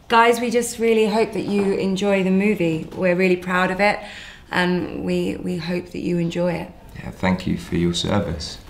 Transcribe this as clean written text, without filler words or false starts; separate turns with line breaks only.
Guys, we just really hope that you enjoy the movie. We're really proud of it, and we hope that you enjoy it.
Yeah, thank you for your service.